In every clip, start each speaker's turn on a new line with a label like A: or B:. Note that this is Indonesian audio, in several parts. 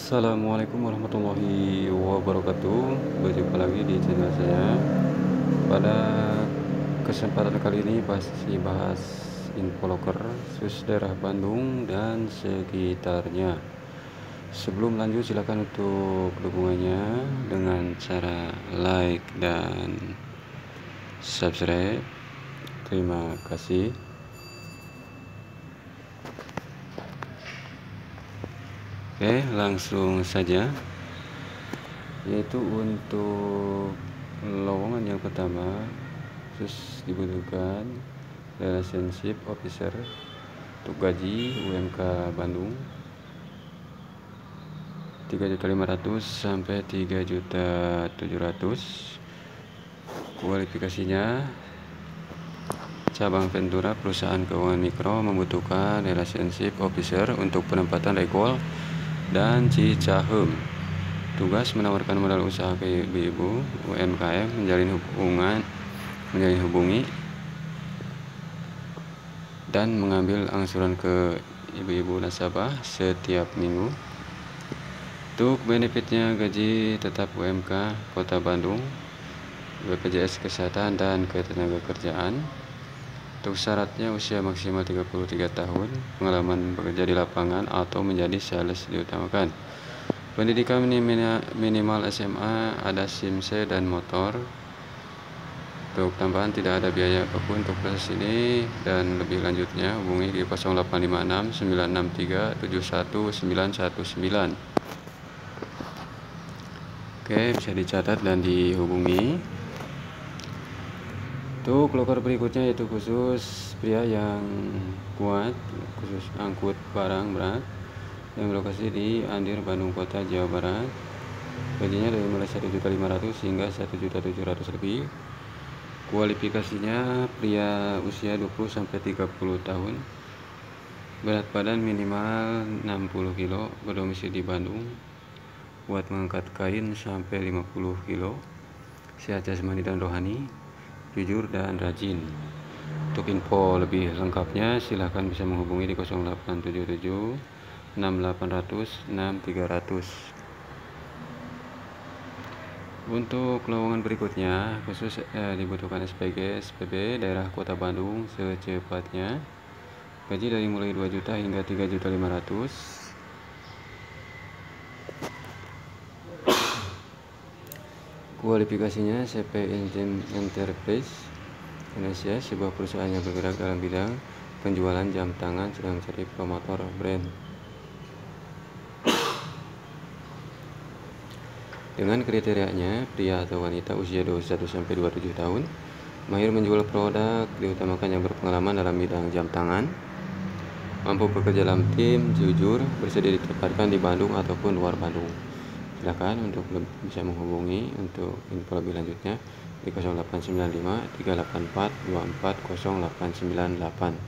A: Assalamualaikum warahmatullahi wabarakatuh. Berjumpa lagi di channel saya. Pada kesempatan kali ini pasti bahas info loker sus daerah Bandung dan sekitarnya. Sebelum lanjut silakan untuk dukungannya dengan cara like dan subscribe. Terima kasih. Oke, langsung saja. Yaitu untuk lowongan yang pertama khusus dibutuhkan relationship officer untuk gaji UMK Bandung 3.500.000 sampai 3.700.000. Kualifikasinya cabang Ventura perusahaan keuangan mikro membutuhkan relationship officer untuk penempatan rekol dan Cicahem. Tugas menawarkan modal usaha ke ibu-ibu UMKM, menjalin hubungi dan mengambil angsuran ke ibu-ibu nasabah setiap minggu. Untuk benefitnya gaji tetap UMK Kota Bandung, BPJS Kesehatan dan Ketenagakerjaan. Untuk syaratnya usia maksimal 33 tahun, pengalaman bekerja di lapangan atau menjadi sales diutamakan. Pendidikan minimal SMA, ada SIM C dan motor. Untuk tambahan tidak ada biaya apapun untuk proses ini, dan lebih lanjutnya hubungi di 0856 963 71919. Oke, bisa dicatat dan dihubungi. Untuk loker berikutnya yaitu khusus pria yang kuat, khusus angkut barang berat, yang berlokasi di Andir, Bandung Kota, Jawa Barat. Gajinya dari mulai 1.500.000 hingga 1.700.000 lebih. Kualifikasinya pria usia 20-30 tahun, berat badan minimal 60 kg, berdomisili di Bandung, kuat mengangkat kain sampai 50 kg, sehat jasmani dan rohani, jujur dan rajin. Untuk info lebih lengkapnya silahkan bisa menghubungi di 0877 6800 6300. Untuk lowongan berikutnya khusus dibutuhkan SPG SPB daerah Kota Bandung secepatnya. Gaji dari mulai 2 juta hingga 3.500.000. Kualifikasinya CP Engine Enterprise Indonesia, sebuah perusahaan yang bergerak dalam bidang penjualan jam tangan, sedang cari promotor brand. Dengan kriterianya, pria atau wanita usia 21-27 tahun, mahir menjual produk, diutamakan yang berpengalaman dalam bidang jam tangan, mampu bekerja dalam tim, jujur, bersedia ditempatkan di Bandung ataupun luar Bandung. Silakan untuk bisa menghubungi untuk info lebih lanjutnya di 0895 384 24098.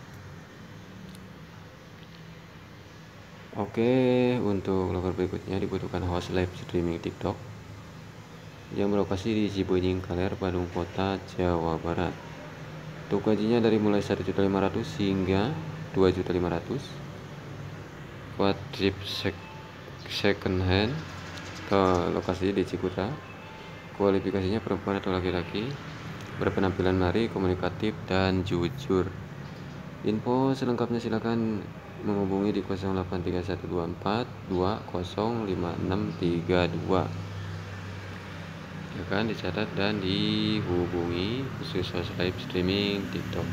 A: Oke, untuk loker berikutnya dibutuhkan host live streaming TikTok yang berlokasi di Cibenying, Kaler, Bandung Kota, Jawa Barat. Untuk gajinya dari mulai 1.500.000 hingga 2.500.000. Buat trip second hand ke lokasi di Cikuta. Kualifikasinya perempuan atau laki-laki, berpenampilan menarik, komunikatif dan jujur. Info selengkapnya silakan menghubungi di 083124 205632. Silakan dicatat dan dihubungi khusus host live streaming TikTok.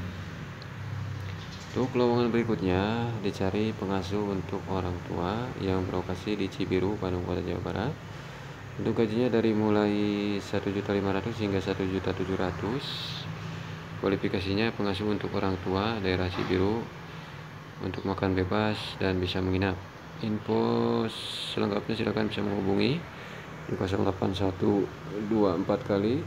A: Untuk lowongan berikutnya dicari pengasuh untuk orang tua yang berlokasi di Cibiru, Bandung Kota, Jawa Barat. Untuk gajinya dari mulai 1.500.000 hingga 1.700.000. Kualifikasinya pengasuh untuk orang tua daerah Cibiru, untuk makan bebas dan bisa menginap. Info selengkapnya silakan bisa menghubungi di 0812 kali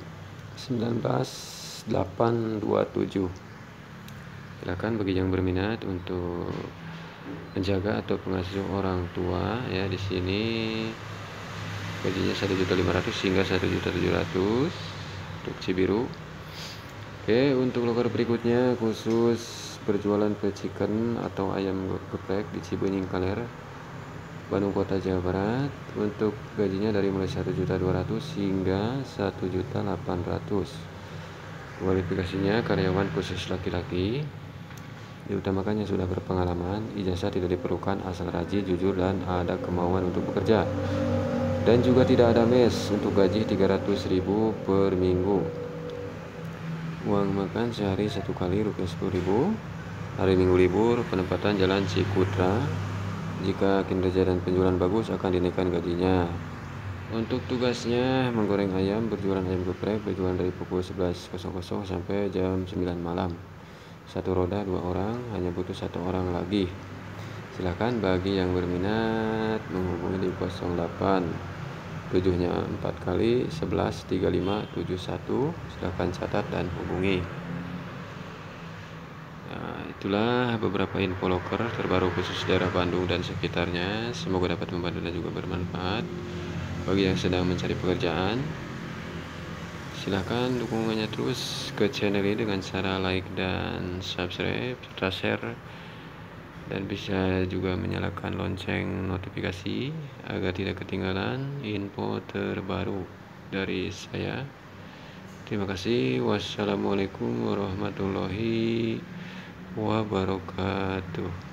A: 19827. Silakan bagi yang berminat untuk menjaga atau pengasuh orang tua ya, di sini gajinya 1.500.000 hingga 1.700.000 untuk Cibiru. Oke, untuk loker berikutnya khusus berjualan fried chicken atau ayam geprek di Cibenying, Kaler. Bandung Kota Jawa Barat. Untuk gajinya dari mulai 1.200.000 hingga 1.800.000. Kualifikasinya karyawan khusus laki-laki. Diutamakan yang sudah berpengalaman, ijazah tidak diperlukan asal rajin, jujur, dan ada kemauan untuk bekerja. Dan juga tidak ada mes. Untuk gaji 300.000 per minggu. Uang makan sehari 1 kali rupiah 10.000. Hari Minggu libur. Penempatan Jalan Cikutra. Jika kinerja dan penjualan bagus akan dinaikkan gajinya. Untuk tugasnya menggoreng ayam, berjualan ayam geprek, berjualan dari pukul 11.00 sampai jam 9 malam. 1 roda 2 orang, hanya butuh 1 orang lagi. Silakan bagi yang berminat menghubungi di 08 7-nya 4 kali 11 35 71. Silakan catat dan hubungi. Nah, itulah beberapa info loker terbaru khusus daerah Bandung dan sekitarnya. Semoga dapat membantu dan juga bermanfaat bagi yang sedang mencari pekerjaan. Silahkan dukungannya terus ke channel ini dengan cara like dan subscribe serta share, dan bisa juga menyalakan lonceng notifikasi agar tidak ketinggalan info terbaru dari saya. Terima kasih. Wassalamualaikum warahmatullahi wabarakatuh.